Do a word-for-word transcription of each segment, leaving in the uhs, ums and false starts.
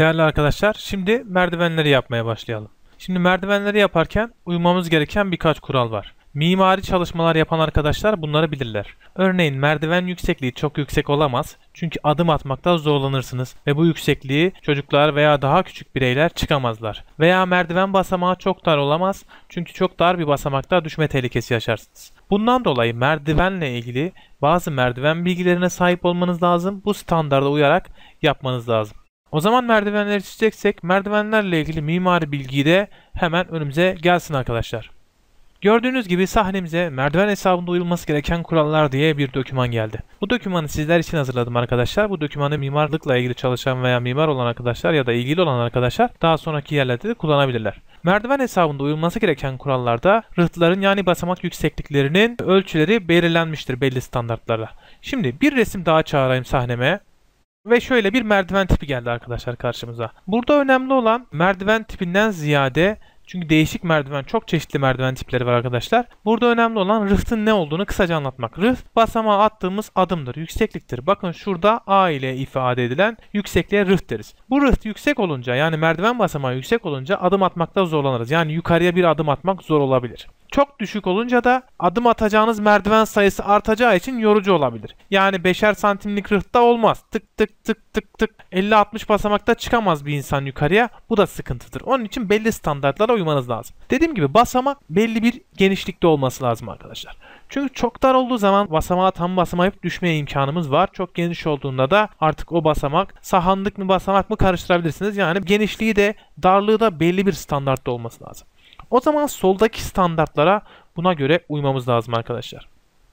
Değerli arkadaşlar, şimdi merdivenleri yapmaya başlayalım. Şimdi merdivenleri yaparken uymamız gereken birkaç kural var. Mimari çalışmalar yapan arkadaşlar bunları bilirler. Örneğin merdiven yüksekliği çok yüksek olamaz. Çünkü adım atmakta zorlanırsınız ve bu yüksekliği çocuklar veya daha küçük bireyler çıkamazlar. Veya merdiven basamağı çok dar olamaz. Çünkü çok dar bir basamakta düşme tehlikesi yaşarsınız. Bundan dolayı merdivenle ilgili bazı merdiven bilgilerine sahip olmanız lazım. Bu standarda uyarak yapmanız lazım. O zaman merdivenleri çizeceksek merdivenlerle ilgili mimari bilgiyi de hemen önümüze gelsin arkadaşlar. Gördüğünüz gibi sahnemize merdiven hesabında uyulması gereken kurallar diye bir doküman geldi. Bu dokümanı sizler için hazırladım arkadaşlar. Bu dokümanı mimarlıkla ilgili çalışan veya mimar olan arkadaşlar ya da ilgili olan arkadaşlar daha sonraki yerlerde de kullanabilirler. Merdiven hesabında uyulması gereken kurallarda rıhtların yani basamak yüksekliklerinin ölçüleri belirlenmiştir belli standartlarla. Şimdi bir resim daha çağırayım sahneme. Ve şöyle bir merdiven tipi geldi arkadaşlar karşımıza. Burada önemli olan merdiven tipinden ziyade, çünkü değişik merdiven, çok çeşitli merdiven tipleri var arkadaşlar. Burada önemli olan rıhtın ne olduğunu kısaca anlatmak. Rıht basamağa attığımız adımdır, yüksekliktir. Bakın şurada A ile ifade edilen yüksekliğe rıht deriz. Bu rıht yüksek olunca, yani merdiven basamağı yüksek olunca adım atmakta zorlanırız. Yani yukarıya bir adım atmak zor olabilir. Çok düşük olunca da adım atacağınız merdiven sayısı artacağı için yorucu olabilir. Yani beşer santimlik rıhtta olmaz. Tık tık tık tık tık elli altmış basamakta çıkamaz bir insan yukarıya. Bu da sıkıntıdır. Onun için belli standartlara uymanız lazım. Dediğim gibi basamak belli bir genişlikte olması lazım arkadaşlar. Çünkü çok dar olduğu zaman basamağa tam basamayıp düşmeye imkanımız var. Çok geniş olduğunda da artık o basamak sahanlık mı basamak mı karıştırabilirsiniz. Yani genişliği de darlığı da belli bir standartta olması lazım. O zaman soldaki standartlara buna göre uymamız lazım arkadaşlar.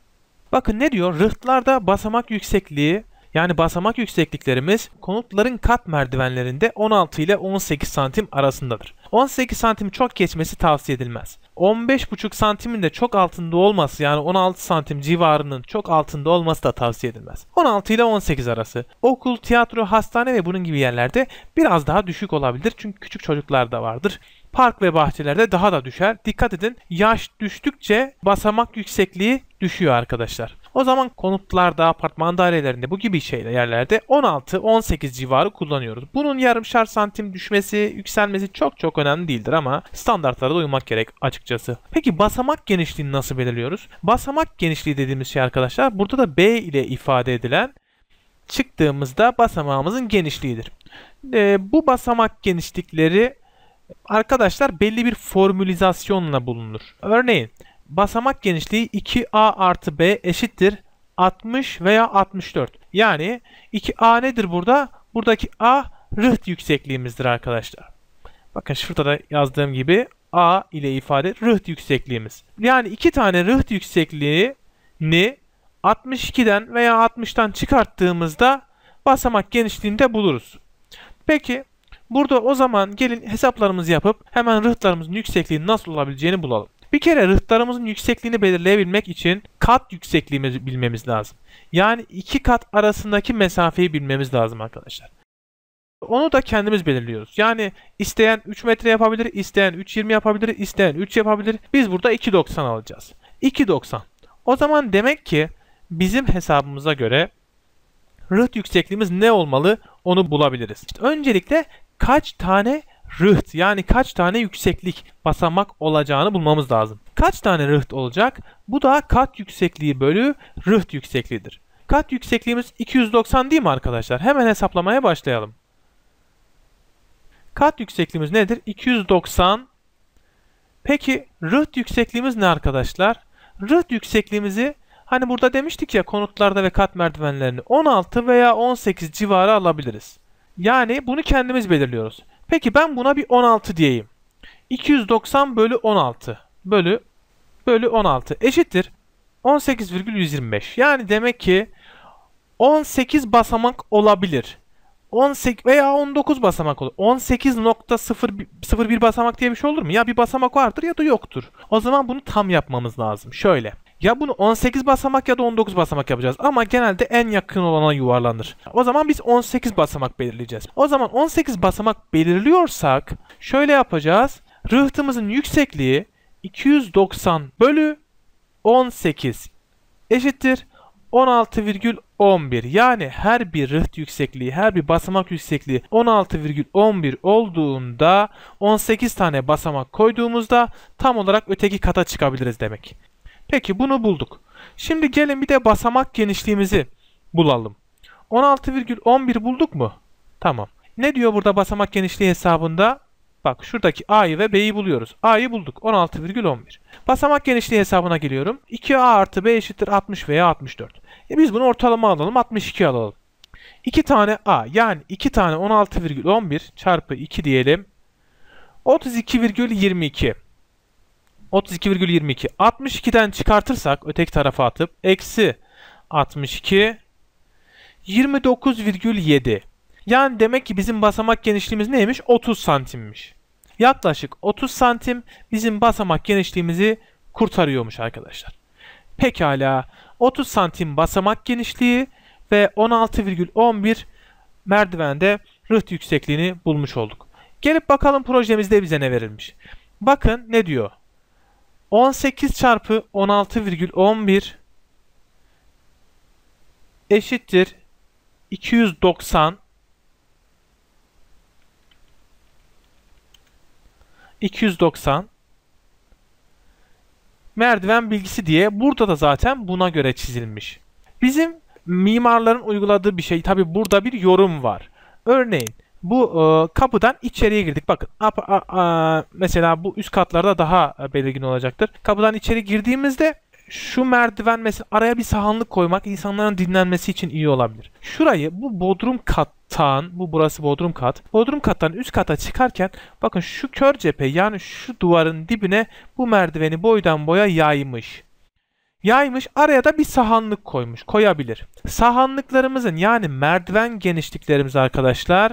Bakın ne diyor? Rıhtlarda basamak yüksekliği, yani basamak yüksekliklerimiz konutların kat merdivenlerinde on altı ile on sekiz santim arasındadır. on sekiz santim çok geçmesi tavsiye edilmez. on beş buçuk santimin de çok altında olması, yani on altı santim civarının çok altında olması da tavsiye edilmez. on altı ile on sekiz arası. Okul, tiyatro, hastane ve bunun gibi yerlerde biraz daha düşük olabilir. Çünkü küçük çocuklar da vardır. Park ve bahçelerde daha da düşer. Dikkat edin, yaş düştükçe basamak yüksekliği düşüyor arkadaşlar. O zaman konutlarda, apartman dairelerinde bu gibi şeyler yerlerde on altı on sekiz civarı kullanıyoruz. Bunun yarımşar santim düşmesi, yükselmesi çok çok önemli değildir ama standartlara da uymak gerek açıkçası. Peki basamak genişliğini nasıl belirliyoruz? Basamak genişliği dediğimiz şey arkadaşlar burada da B ile ifade edilen çıktığımızda basamağımızın genişliğidir. E, bu basamak genişlikleri arkadaşlar belli bir formülizasyonla bulunur. Örneğin basamak genişliği iki A artı B eşittir altmış veya altmış dört. Yani iki A nedir burada? Buradaki A rıht yüksekliğimizdir arkadaşlar. Bakın şurada da yazdığım gibi A ile ifade rıht yüksekliğimiz. Yani iki tane rıht yüksekliğini altmış ikiden veya altmıştan çıkarttığımızda basamak genişliğinde buluruz. Peki burada o zaman gelin hesaplarımızı yapıp hemen rıhtlarımızın yüksekliği nasıl olabileceğini bulalım. Bir kere rıhtlarımızın yüksekliğini belirleyebilmek için kat yüksekliğimizi bilmemiz lazım. Yani iki kat arasındaki mesafeyi bilmemiz lazım arkadaşlar. Onu da kendimiz belirliyoruz. Yani isteyen üç metre yapabilir, isteyen üç yirmi yapabilir, isteyen üç yapabilir. Biz burada iki doksan alacağız. iki doksan. O zaman demek ki bizim hesabımıza göre rıht yüksekliğimiz ne olmalı onu bulabiliriz. İşte öncelikle kaç tane rıht, yani kaç tane yükseklik basamak olacağını bulmamız lazım. Kaç tane rıht olacak? Bu da kat yüksekliği bölü rıht yüksekliğidir. Kat yüksekliğimiz iki yüz doksan değil mi arkadaşlar? Hemen hesaplamaya başlayalım. Kat yüksekliğimiz nedir? iki yüz doksan. Peki rıht yüksekliğimiz ne arkadaşlar? Rıht yüksekliğimizi hani burada demiştik ya, konutlarda ve kat merdivenlerini on altı veya on sekiz civarı alabiliriz. Yani bunu kendimiz belirliyoruz. Peki ben buna bir on altı diyeyim. iki yüz doksan bölü on altı bölü bölü on altı eşittir on sekiz virgül yüz yirmi beş. Yani demek ki on sekiz basamak olabilir. on sekiz veya on dokuz basamak olur. on sekiz nokta sıfır bir basamak diye bir şey olur mu? Ya bir basamak vardır ya da yoktur. O zaman bunu tam yapmamız lazım. Şöyle. Ya bunu on sekiz basamak ya da on dokuz basamak yapacağız. Ama genelde en yakın olana yuvarlanır. O zaman biz on sekiz basamak belirleyeceğiz. O zaman on sekiz basamak belirliyorsak şöyle yapacağız. Rıhtımızın yüksekliği iki yüz doksan bölü on sekiz eşittir on altı virgül on bir. Yani her bir rıht yüksekliği, her bir basamak yüksekliği on altı virgül on bir olduğunda on sekiz tane basamak koyduğumuzda tam olarak öteki kata çıkabiliriz demek. Peki bunu bulduk. Şimdi gelin bir de basamak genişliğimizi bulalım. on altı virgül on bir bulduk mu? Tamam. Ne diyor burada basamak genişliği hesabında? Bak şuradaki A'yı ve B'yi buluyoruz. A'yı bulduk. on altı virgül on bir. Basamak genişliği hesabına geliyorum. iki A artı B eşittir altmış veya altmış dört. E biz bunu ortalama alalım. altmış iki alalım. iki tane A yani iki tane on altı virgül on bir çarpı iki diyelim. otuz iki virgül yirmi iki. otuz iki virgül yirmi iki. altmış ikiden çıkartırsak öteki tarafa atıp eksi altmış iki yirmi dokuz virgül yedi. Yani demek ki bizim basamak genişliğimiz neymiş? otuz santimmiş. Yaklaşık otuz santim bizim basamak genişliğimizi kurtarıyormuş arkadaşlar. Pekala otuz santim basamak genişliği ve on altı virgül on bir merdivende rıht yüksekliğini bulmuş olduk. Gelip bakalım projemizde bize ne verilmiş. Bakın ne diyor? on sekiz çarpı on altı virgül on bir eşittir iki yüz doksan iki yüz doksan merdiven bilgisi diye burada da zaten buna göre çizilmiş. Bizim mimarların uyguladığı bir şey. Tabi burada bir yorum var. Örneğin bu e, kapıdan içeriye girdik. Bakın a, a, a, mesela bu üst katlarda daha belirgin olacaktır. Kapıdan içeri girdiğimizde şu merdiven mesela araya bir sahanlık koymak insanların dinlenmesi için iyi olabilir. Şurayı bu bodrum kattan, bu burası bodrum kat. Bodrum kattan üst kata çıkarken bakın şu kör cephe yani şu duvarın dibine bu merdiveni boydan boya yaymış. Yaymış araya da bir sahanlık koymuş. Koyabilir. Sahanlıklarımızın yani merdiven genişliklerimiz arkadaşlar.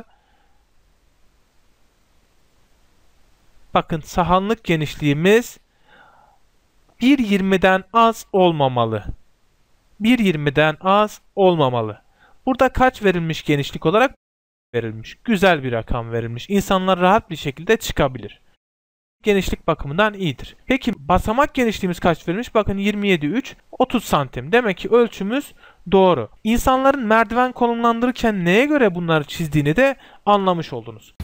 Bakın sahanlık genişliğimiz bir yirmiden az olmamalı. bir yirmiden az olmamalı. Burada kaç verilmiş genişlik olarak? Verilmiş. Güzel bir rakam verilmiş. İnsanlar rahat bir şekilde çıkabilir. Genişlik bakımından iyidir. Peki basamak genişliğimiz kaç verilmiş? Bakın yirmi yedi virgül üç otuz santim. Demek ki ölçümüz doğru. İnsanların merdiven konumlandırırken neye göre bunları çizdiğini de anlamış oldunuz.